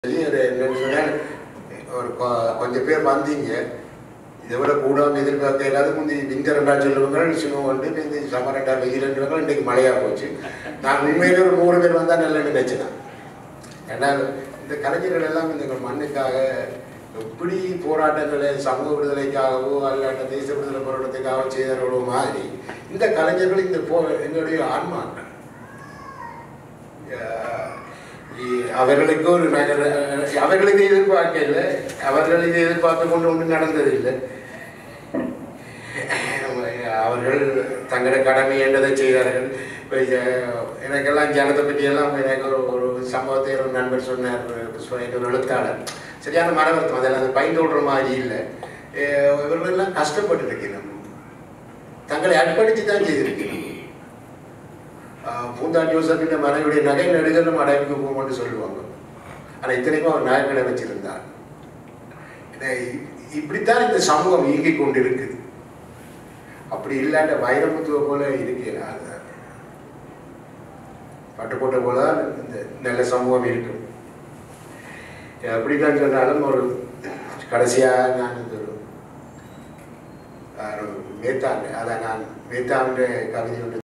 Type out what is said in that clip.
கொஞ்சம் பேர் வந்தீங்க இதை விட கூடாமல் எதிர்பார்க்க எல்லாத்துக்கும் முந்தி விங்கர் ரெண்டா சொல்லுவாங்க சிவம் வந்து இந்த சமர் ரெண்டா வெயில்ன்றவங்க இன்றைக்கு மழையாக போச்சு. நான் உண்மையிலே ஒரு 100 பேர் வந்தால் நல்லன்னு நினச்சினேன். ஏன்னா இந்த கலைஞர்கள் எல்லாம் இந்த மண்ணுக்காக எப்படி போராட்டங்களை சமூக விடுதலைக்காகவோ அல்லாட்ட தேச விடுதலை போராட்டத்துக்காக செய்தவர்களோ மாதிரி இந்த கலைஞர்கள் இந்த எங்களுடைய ஆன்மாக்கள். அவர்களுக்கு ஒரு அவர்களுக்கு எதிர்பார்க்க இல்லை, அவர்கள் இதை எதிர்பார்த்து கொண்டு ஒன்றும் நடந்ததில்லை. அவர்கள் தங்களோட கடமை என்றதை செய்தார்கள். இப்போ எனக்கெல்லாம் ஜனத்தை பற்றியெல்லாம் எனக்கு ஒரு சம்பவத்தை ஒரு நண்பர் சொன்னார், ஒரு எழுத்தாளர். சரியான மரவர்த்தம், அதெல்லாம் அந்த பயந்தோடுற மாதிரி இல்லை. இவர்களெல்லாம் கஷ்டப்பட்டு இருக்கிறோம், தங்களை அர்ப்பணித்து தான் செய்திருக்கிறோம். பூந்தாண்டி யோசப்பின் மனைவியுடைய நகை நடுகளும் அடைவுக்கு போகும்னு சொல்லுவாங்க. ஆனால் இத்தனைக்கும் அவர் நகைக்கடை வச்சிருந்தார். இப்படித்தான் இந்த சமூகம் இயங்கிக் கொண்டு இருக்குது. அப்படி இல்லாட்ட வைரமுத்துவ போல இருக்கிறார், பட்டுக்கோட்டை போலதான் இந்த நல்ல சமூகம் இருக்கும். எப்படிதான் சொன்னாலும் ஒரு கடைசியாக நான் இந்த மேத்தாண்டு, அதான் நான் மேத்தாண்டு கவிதை ஒன்று